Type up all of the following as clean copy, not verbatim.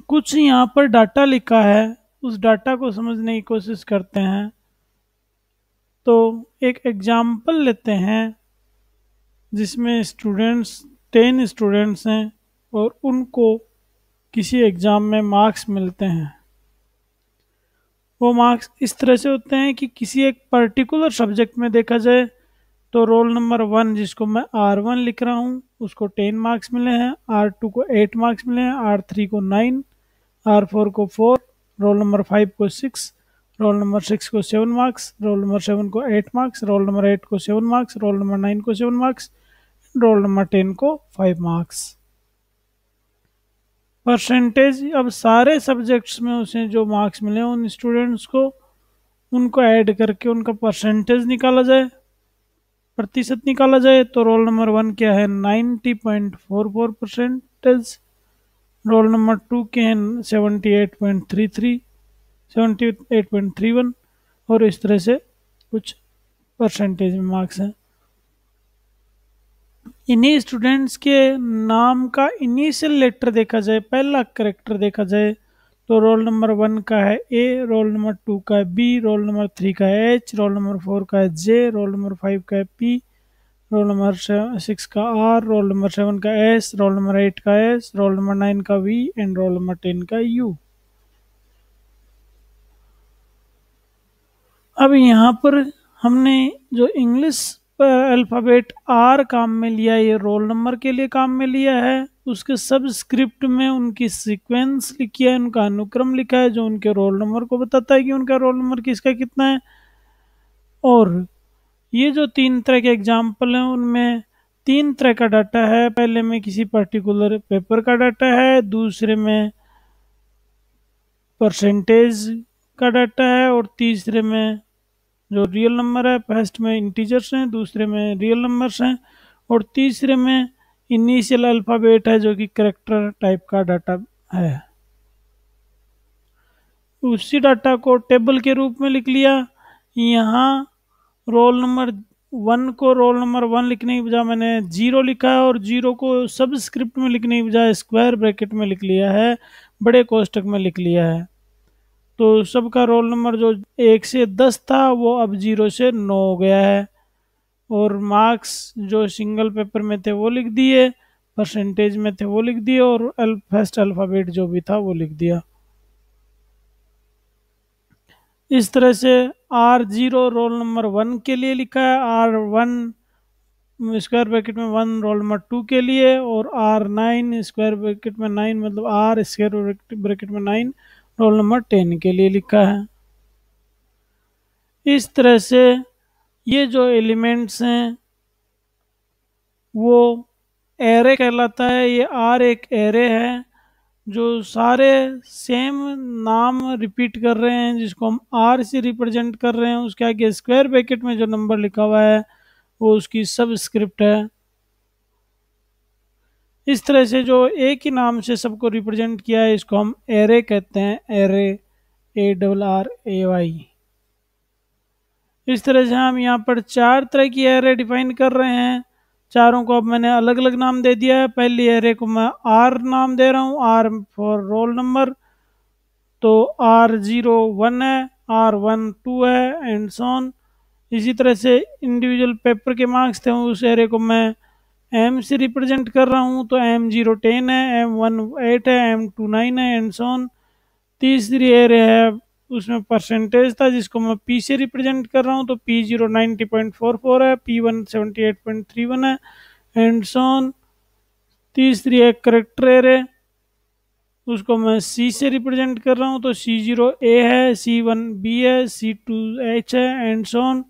कुछ यहाँ पर डाटा लिखा है, उस डाटा को समझने की कोशिश करते हैं। तो एक एग्जाम्पल लेते हैं जिसमें 10 स्टूडेंट्स हैं और उनको किसी एग्ज़ाम में मार्क्स मिलते हैं। वो मार्क्स इस तरह से होते हैं कि किसी एक पर्टिकुलर सब्जेक्ट में देखा जाए तो रोल नंबर 1 जिसको मैं R1 लिख रहा हूँ उसको 10 मार्क्स मिले हैं, R2 को 8 मार्क्स मिले हैं, R3 को 9, R4 को 4, रोल नंबर 5 को 6, रोल नंबर 6 को 7 मार्क्स, रोल नंबर 7 को 8 मार्क्स, रोल नंबर 8 को 7 मार्क्स, रोल नंबर 9 को 7 मार्क्स, रोल नंबर 10 को 5 मार्क्स। परसेंटेज, अब सारे सब्जेक्ट्स में उसे जो मार्क्स मिले उन स्टूडेंट्स को उनको ऐड करके उनका परसेंटेज निकाला जाए, प्रतिशत निकाला जाए। तो रोल नंबर 1 क्या है 90.44 परसेंटेज, रोल नंबर 2 के हैं 78.33, 78.31 और इस तरह से कुछ परसेंटेज में मार्क्स हैं। इन्हीं स्टूडेंट्स के नाम का इनिशियल लेटर देखा जाए, पहला करेक्टर देखा जाए तो रोल नंबर 1 का है ए, रोल नंबर 2 का है बी, रोल नंबर 3 का है एच, रोल नंबर 4 का है जे, रोल नंबर 5 का है पी, रोल नंबर 6 का आर, रोल नंबर 7 का एस, रोल नंबर 8 का एस, रोल नंबर 9 का वी एंड रोल नंबर 10 का यू। अब यहाँ पर हमने जो इंग्लिश अल्फ़ाबेट आर काम में लिया, ये रोल नंबर के लिए काम में लिया है। उसके सब स्क्रिप्ट में उनकी सीक्वेंस लिखी है, उनका अनुक्रम लिखा है जो उनके रोल नंबर को बताता है कि उनका रोल नंबर किसका कितना है। और ये जो 3 तरह के एग्जाम्पल हैं उनमें 3 तरह का डाटा है। पहले में किसी पर्टिकुलर पेपर का डाटा है, दूसरे में परसेंटेज का डाटा है और तीसरे में जो रियल नंबर है, फर्स्ट में इंटीजर्स हैं, दूसरे में रियल नंबर्स हैं और तीसरे में इनिशियल अल्फ़ाबेट है जो कि करेक्टर टाइप का डाटा है। उसी डाटा को टेबल के रूप में लिख लिया। यहाँ रोल नंबर 1 को रोल नंबर 1 लिखने की बजाय मैंने 0 लिखा है और 0 को सब स्क्रिप्ट में लिखने की बजाय स्क्वायर ब्रैकेट में लिख लिया है, बड़े कोष्टक में लिख लिया है। तो सबका रोल नंबर जो 1 से 10 था वो अब 0 से 9 हो गया है और मार्क्स जो सिंगल पेपर में थे वो लिख दिए, परसेंटेज में थे वो लिख दिए और फर्स्ट अल्फ़ाबेट जो भी था वो लिख दिया। इस तरह से R0 रोल नंबर 1 के लिए लिखा है, R1 स्क्वायर ब्रैकेट में 1 रोल नंबर 2 के लिए और R9 स्क्वायर ब्रैकेट में 9 मतलब R स्क्वायर ब्रैकेट में 9 रोल नंबर 10 के लिए लिखा है। इस तरह से ये जो एलिमेंट्स हैं वो एरे कहलाता है। ये R एक एरे है जो सारे सेम नाम रिपीट कर रहे हैं जिसको हम R से रिप्रेजेंट कर रहे हैं। उसके आगे स्क्वायर ब्रैकेट में जो नंबर लिखा हुआ है वो उसकी सब स्क्रिप्ट है। इस तरह से जो एक ही नाम से सबको रिप्रेजेंट किया है इसको हम एरे कहते हैं, एरे, ARRAY। इस तरह से हम यहाँ पर 4 तरह की एरे डिफाइन कर रहे हैं। चारों को अब मैंने अलग अलग नाम दे दिया है। पहली एरे को मैं R नाम दे रहा हूँ, R फॉर रोल नंबर, तो R0 1 है, R1 2 है एंड सो ऑन। इसी तरह से इंडिविजुअल पेपर के मार्क्स थे उस एरे को मैं M से रिप्रेजेंट कर रहा हूँ, तो M0 10 है, M1 8 है, M2 9 है एंड सो ऑन। तीसरी एरे है उसमें परसेंटेज था जिसको मैं P से रिप्रेजेंट कर रहा हूँ, तो P0 90.44 है, P1 78.31 है एंड सो ऑन। तीसरी है करेक्टर एरे, उसको मैं C से रिप्रेजेंट कर रहा हूँ, तो C0 A है, C1 B है, C2 H है एंड सो ऑन।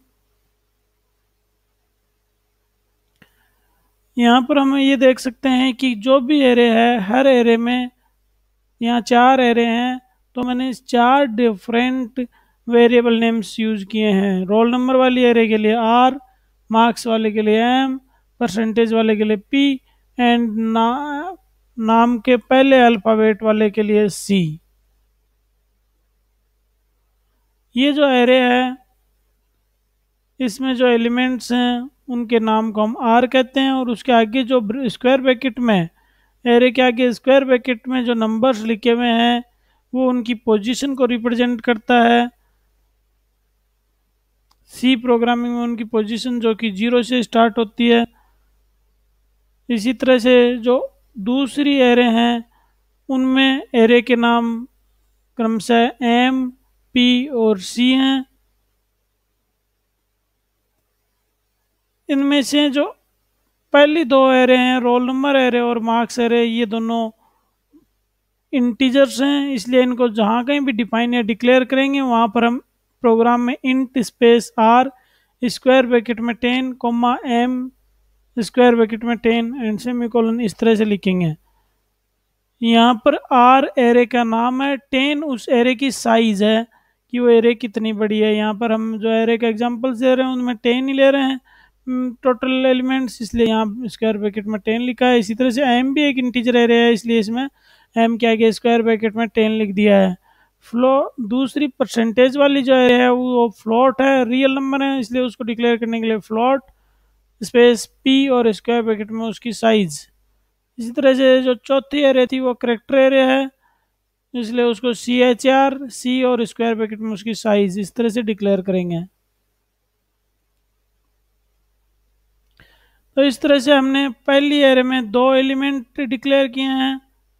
यहाँ पर हम ये देख सकते हैं कि जो भी एरे है हर एरे में, यहाँ 4 एरे हैं तो मैंने इस 4 डिफरेंट वेरिएबल नेम्स यूज किए हैं। रोल नंबर वाली एरे के लिए R, मार्क्स वाले के लिए M, परसेंटेज वाले के लिए P एंड नाम के पहले अल्फ़ाबेट वाले के लिए C। ये जो एरे है इसमें जो एलिमेंट्स हैं उनके नाम को हम R कहते हैं और उसके आगे जो स्क्वायर ब्रैकेट में एरे के आगे स्क्वायर ब्रैकेट में जो नंबर्स लिखे हुए हैं वो उनकी पोजीशन को रिप्रेजेंट करता है। सी प्रोग्रामिंग में उनकी पोजीशन जो कि 0 से स्टार्ट होती है। इसी तरह से जो दूसरी एरे हैं उनमें एरे के नाम क्रमशः एम, पी और सी हैं। इनमें से जो पहली दो एरे हैं, रोल नंबर एरे और मार्क्स एरे, ये दोनों इंटीजर्स हैं, इसलिए इनको जहाँ कहीं भी डिफाइन या डिक्लेयर करेंगे वहाँ पर हम प्रोग्राम में int space R square bracket में 10 कोमा एम स्क्वायर ब्रैकेट में 10 एंड सेमीकोलन इस तरह से लिखेंगे। यहाँ पर आर एरे का नाम है, 10 उस एरे की साइज है कि वो एरे कितनी बड़ी है। यहाँ पर हम जो एरे का एग्जांपल्स दे रहे हैं उनमें 10 ही ले रहे हैं टोटल एलिमेंट्स, इसलिए यहाँ स्क्वायर ब्रैकेट में 10 लिखा है। इसी तरह से एम भी एक इंटीजर एरे है, इसलिए इसमें एम के आगे स्क्वायर ब्रैकेट में 10 लिख दिया है। दूसरी परसेंटेज वाली जो एरे है वो फ्लोट है, रियल नंबर है, इसलिए उसको डिक्लेयर करने के लिए फ्लोट स्पेस पी और स्क्वायर ब्रैकेट में उसकी साइज। इसी तरह से जो चौथी एरे थी वो करेक्टर एरे है, इसलिए उसको सी एच आर सी और स्क्वायर ब्रैकेट में उसकी साइज इस तरह से डिक्लेयर करेंगे। तो इस तरह से हमने पहली एरे में दो एलिमेंट डिक्लेयर किए हैं,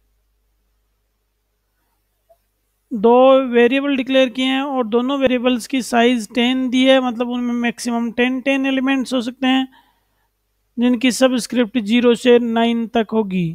दो वेरिएबल डिक्लेयर किए हैं और दोनों वेरिएबल्स की साइज 10 दी है, मतलब उनमें मैक्सिमम 10 एलिमेंट्स हो सकते हैं जिनकी सब स्क्रिप्ट 0 से 9 तक होगी।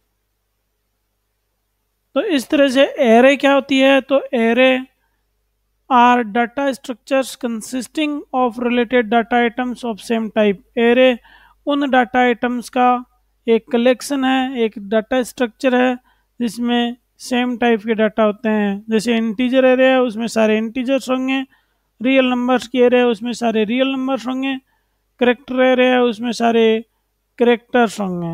तो इस तरह से एरे क्या होती है, तो array are data structures consisting of related data items of same type. Array उन डाटा आइटम्स का एक कलेक्शन है, एक डाटा स्ट्रक्चर है जिसमें सेम टाइप के डाटा होते हैं। जैसे इंटीजर एरे है उसमें सारे इंटीजर्स होंगे, रियल नंबर्स की एरे है उसमें सारे रियल नंबर्स होंगे, करेक्टर एरे है उसमें सारे करेक्टर्स होंगे।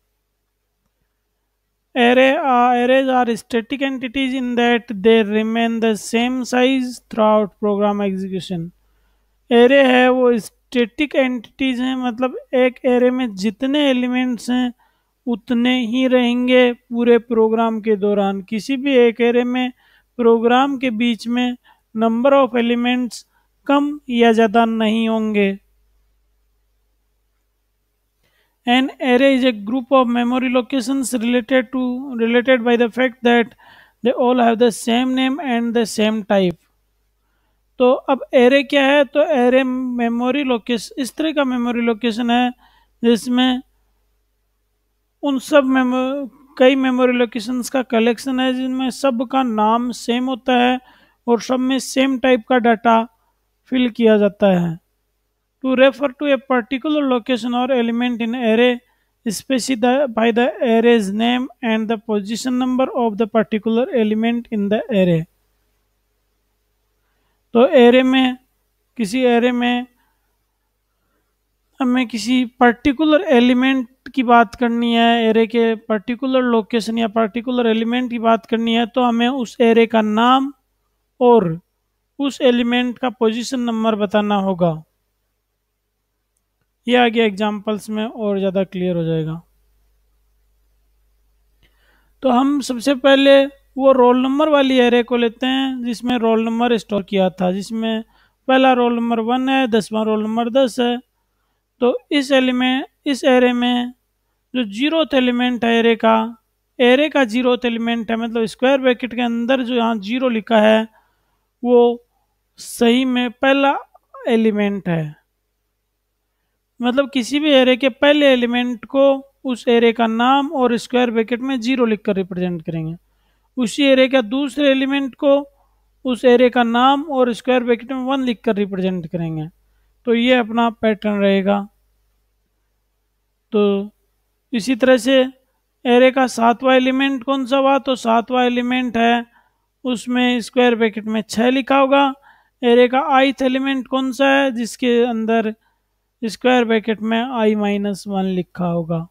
Arrays are static entities in that they remain the same size throughout program execution. Array है वो स्टेटिक एंटिटीज हैं, मतलब एक एरे में जितने एलिमेंट्स हैं उतने ही रहेंगे पूरे प्रोग्राम के दौरान। किसी भी एक एरे में प्रोग्राम के बीच में नंबर ऑफ एलिमेंट्स कम या ज़्यादा नहीं होंगे। An array is a group of memory locations related by the fact that they all have the same name and the same type. तो अब एरे क्या है, तो एरे मेमोरी लोकेशन इस तरह का मेमोरी लोकेशन है जिसमें उन सब कई मेमोरी लोकेशंस का कलेक्शन है जिनमें सब का नाम सेम होता है और सब में सेम टाइप का डाटा फिल किया जाता है। To refer to a particular location or element in array, specify the array's name and the position number of the particular element in the array. तो किसी एरे में हमें किसी पर्टिकुलर एलिमेंट की बात करनी है, एरे के पर्टिकुलर लोकेशन या पर्टिकुलर एलिमेंट की बात करनी है, तो हमें उस एरे का नाम और उस एलिमेंट का पोजीशन नंबर बताना होगा। ये आगे एग्जाम्पल्स में और ज़्यादा क्लियर हो जाएगा। तो हम सबसे पहले वो रोल नंबर वाली एरे को लेते हैं जिसमें रोल नंबर स्टोर किया था, जिसमें पहला रोल नंबर 1 है, 10वां रोल नंबर 10 है। तो इस एरे में जो जीरोथ एलिमेंट है एरे का जीरोथ एलिमेंट है, मतलब स्क्वायर ब्रैकेट के अंदर जो यहाँ 0 लिखा है वो सही में पहला एलिमेंट है। मतलब किसी भी एरे के पहले एलिमेंट को उस एरे का नाम और स्क्वायर ब्रैकेट में 0 लिखकर रिप्रेजेंट करेंगे। उसी एरे का दूसरे एलिमेंट को उस एरे का नाम और स्क्वायर ब्रैकेट में 1 लिखकर रिप्रेजेंट करेंगे। तो ये अपना पैटर्न रहेगा। तो इसी तरह से एरे का 7वां एलिमेंट कौन सा हुआ, तो 7वां एलिमेंट है उसमें स्क्वायर ब्रैकेट में 6 लिखा होगा। एरे का ith एलिमेंट कौन सा है, जिसके अंदर स्क्वायर ब्रैकेट में i-1 लिखा होगा।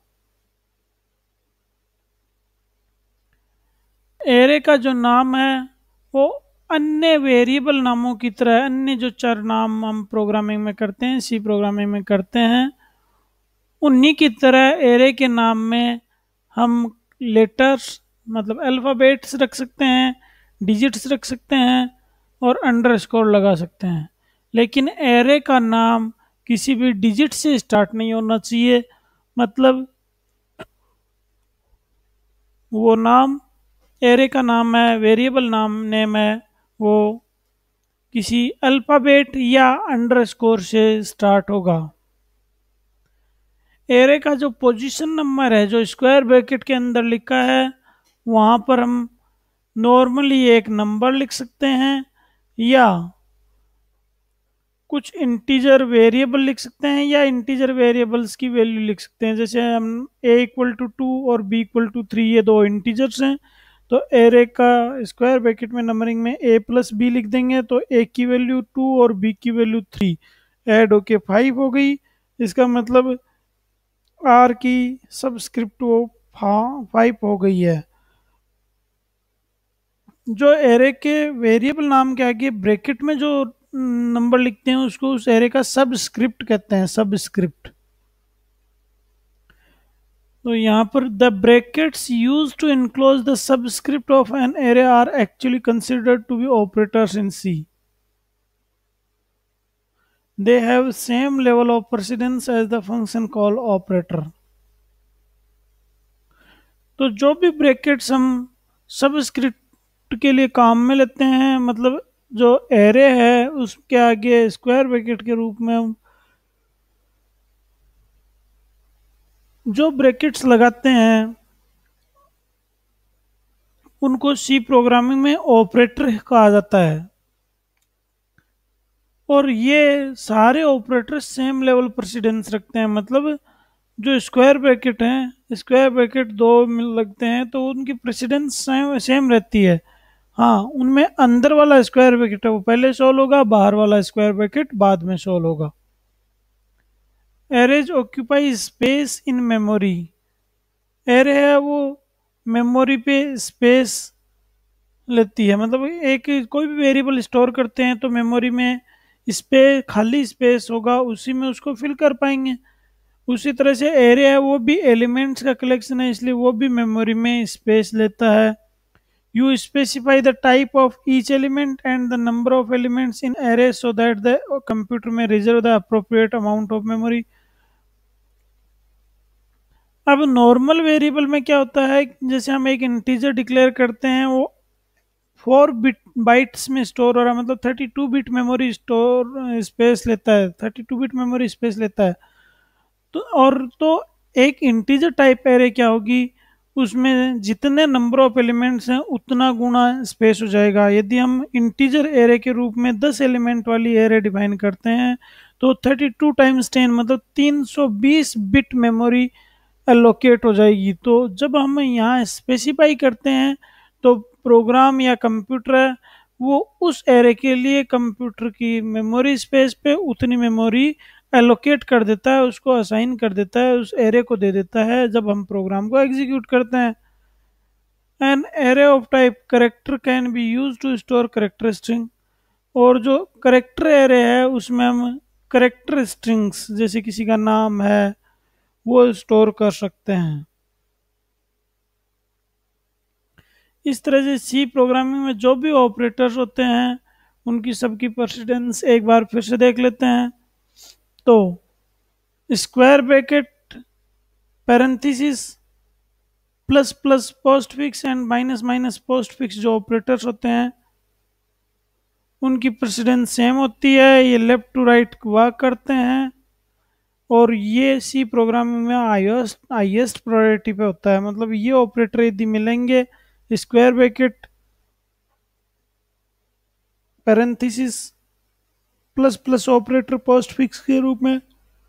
एरे का जो नाम है वो अन्य वेरिएबल नामों की तरह, अन्य जो चर नाम हम प्रोग्रामिंग में करते हैं, सी प्रोग्रामिंग में करते हैं, उन्हीं की तरह एरे के नाम में हम लेटर्स मतलब अल्फ़ाबेट्स रख सकते हैं, डिजिट्स रख सकते हैं और अंडरस्कोर लगा सकते हैं। लेकिन एरे का नाम किसी भी डिजिट से स्टार्ट नहीं होना चाहिए। मतलब वो नाम, एरे का नाम है, वेरिएबल नाम नेम है, वो किसी अल्फ़ाबेट या अंडरस्कोर से स्टार्ट होगा। एरे का जो पोजीशन नंबर है जो स्क्वायर ब्रैकेट के अंदर लिखा है, वहाँ पर हम नॉर्मली एक नंबर लिख सकते हैं या कुछ इंटीजर वेरिएबल लिख सकते हैं या इंटीजर वेरिएबल्स की वैल्यू लिख सकते हैं। जैसे हम a=2 और b=3, ये दो इंटीजर्स हैं, तो एरे का स्क्वायर ब्रैकेट में नंबरिंग में a+b लिख देंगे, तो a की वैल्यू 2 और b की वैल्यू 3 ऐड होके 5 हो गई। इसका मतलब आर की सबस्क्रिप्ट वो 5 हो गई है। जो एरे के वेरिएबल नाम के आगे ब्रैकेट में जो नंबर लिखते हैं उसको उस एरे का सब स्क्रिप्ट कहते हैं, सब स्क्रिप्ट। तो यहाँ पर the brackets used to enclose the subscript of an array are actually considered to be operators in C. They have same level of precedence as the function call operator. तो जो भी brackets हम subscript के लिए काम में लेते हैं, मतलब जो एरे है उसके आगे स्क्वायर ब्रैकेट के रूप में हम जो ब्रैकेट्स लगाते हैं उनको सी प्रोग्रामिंग में ऑपरेटर कहा जाता है। और ये सारे ऑपरेटर सेम लेवल प्रेसिडेंस रखते हैं। मतलब जो स्क्वायर ब्रैकेट हैं, स्क्वायर ब्रैकेट दो मिल लगते हैं तो उनकी प्रेसिडेंस सेम सेम रहती है। हाँ, उनमें अंदर वाला स्क्वायर ब्रैकेट है वो पहले सॉल्व होगा, बाहर वाला स्क्वायर ब्रैकेट बाद में सॉल्व होगा। Arrays occupy space in memory. Array है वो मेमोरी पे स्पेस लेती है। मतलब एक कोई भी वेरिएबल स्टोर करते हैं तो मेमोरी में स्पेस, खाली स्पेस होगा, उसी में उसको फिल कर पाएंगे। उसी तरह से एरे है वो भी एलिमेंट्स का कलेक्शन है, इसलिए वो भी मेमोरी में स्पेस लेता है। You specify the type of each element and the number of elements in array so that the computer में reserve the appropriate amount of memory. अब नॉर्मल वेरिएबल में क्या होता है, जैसे हम एक इंटीजर डिक्लेयर करते हैं, वो 4 बिट बाइट्स में स्टोर हो रहा है, मतलब 32 बिट मेमोरी स्टोर स्पेस लेता है, 32 बिट मेमोरी स्पेस लेता है। तो एक इंटीजर टाइप एरे क्या होगी, उसमें जितने नंबर ऑफ एलिमेंट्स हैं उतना गुना स्पेस हो जाएगा। यदि हम इंटीजर एरे के रूप में 10 एलिमेंट वाली एरे डिफाइन करते हैं तो 32 × 10 मतलब 320 बिट मेमोरी एलोकेट हो जाएगी। तो जब हम यहाँ स्पेसिफाई करते हैं तो प्रोग्राम या कंप्यूटर है वो उस एरे के लिए कंप्यूटर की मेमोरी स्पेस पे उतनी मेमोरी एलोकेट कर देता है, उसको असाइन कर देता है, उस एरे को दे देता है जब हम प्रोग्राम को एग्जीक्यूट करते हैं। An array of type character can be use to store character string. और जो करेक्टर एरे है उसमें हम करेक्टर स्ट्रिंग्स जैसे किसी का नाम है वो स्टोर कर सकते हैं। इस तरह से सी प्रोग्रामिंग में जो भी ऑपरेटर्स होते हैं उनकी सबकी प्रेसिडेंस एक बार फिर से देख लेते हैं। तो square bracket, parenthesis, plus plus post fix and minus minus post fix जो ऑपरेटर्स होते हैं उनकी प्रेसिडेंस सेम होती है, ये लेफ्ट टू राइट वर्क करते हैं। और ये सी प्रोग्रामिंग में हाईएस्ट प्रायोरिटी पे होता है। मतलब ये ऑपरेटर यदि मिलेंगे, square bracket, parenthesis, plus plus operator post fix के रूप में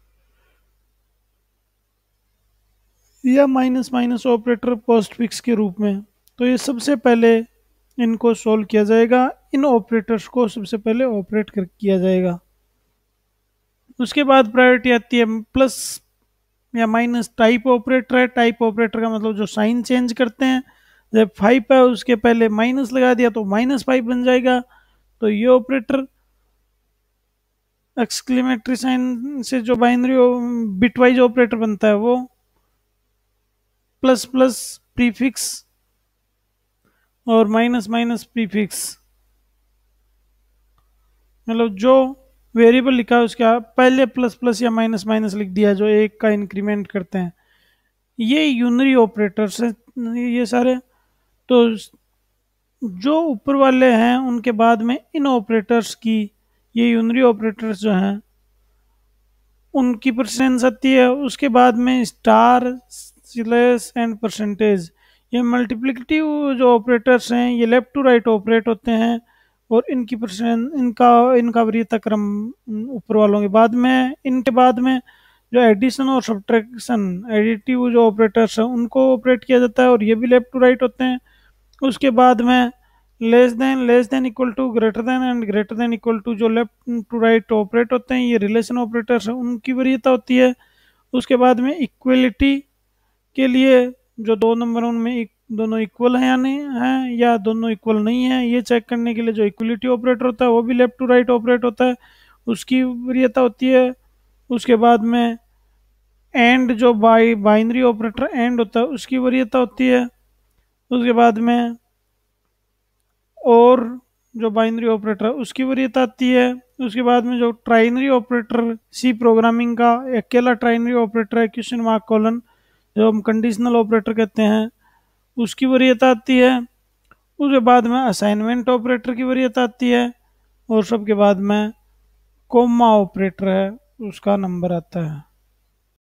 या minus minus operator post fix के रूप में, तो ये सबसे पहले इनको सोल्व किया जाएगा। इन ऑपरेटर्स को सबसे पहले ऑपरेट किया जाएगा। उसके बाद प्रायोरिटी आती है प्लस या माइनस टाइप ऑपरेटर है। टाइप ऑपरेटर का मतलब जो साइन चेंज करते हैं, जब 5 है उसके पहले माइनस लगा दिया तो -5 बन जाएगा। तो ये ऑपरेटर एक्सक्लेमेटरी साइन से जो बाइनरी बिटवाइज ऑपरेटर बनता है वो प्लस प्लस प्रीफिक्स और माइनस माइनस प्रीफिक्स, मतलब जो वेरिएबल लिखा है उसका पहले प्लस प्लस या माइनस माइनस लिख दिया जो एक का इंक्रीमेंट करते हैं, ये यूनरी ऑपरेटर्स हैं ये सारे। तो जो ऊपर वाले हैं उनके बाद में इन ऑपरेटर्स की, ये यूनरी ऑपरेटर्स जो हैं उनकी प्रेसिडेंस आती है। उसके बाद में स्टार, स्लेस एंड परसेंटेज, ये मल्टीप्लिकेटिव जो ऑपरेटर्स हैं ये लेफ्ट टू राइट ऑपरेट होते हैं, और इनकी प्रेसिडेंस, इनका इनका वरीयता क्रम ऊपर वालों के बाद में। इनके बाद में जो एडिशन और सब्ट्रैक्शन, एडिटिव जो ऑपरेटर्स हैं उनको ऑपरेट किया जाता है, और ये भी लेफ्ट टू राइट होते हैं। उसके बाद में less than equal to, greater than and greater than equal to, जो लेफ्ट टू राइट ऑपरेट होते हैं ये रिलेशन ऑपरेटर्स हैं, उनकी वरीयता होती है। उसके बाद में इक्वलिटी के लिए जो दो नंबर उनमें दोनों इक्वल हैं या नहीं हैं, या दोनों इक्वल नहीं है, ये चेक करने के लिए जो इक्वलिटी ऑपरेटर होता है वो भी लेफ्ट टू राइट ऑपरेट होता है, उसकी वरीयता होती है। उसके बाद में एंड, जो बाइनरी ऑपरेटर एंड होता है उसकी वरीयता होती है। उसके बाद में और जो बाइनरी ऑपरेटर है उसकी वरीयता आती है। उसके बाद में जो ट्राइनरी ऑपरेटर, सी प्रोग्रामिंग का अकेला ट्राइनरी ऑपरेटर है, क्वेश्चन मार्क कोलन, जो हम कंडीशनल ऑपरेटर कहते हैं, उसकी वरीयता आती है। उसके बाद में असाइनमेंट ऑपरेटर की वरीयता आती है, और सबके बाद में कोमा ऑपरेटर है उसका नंबर आता है।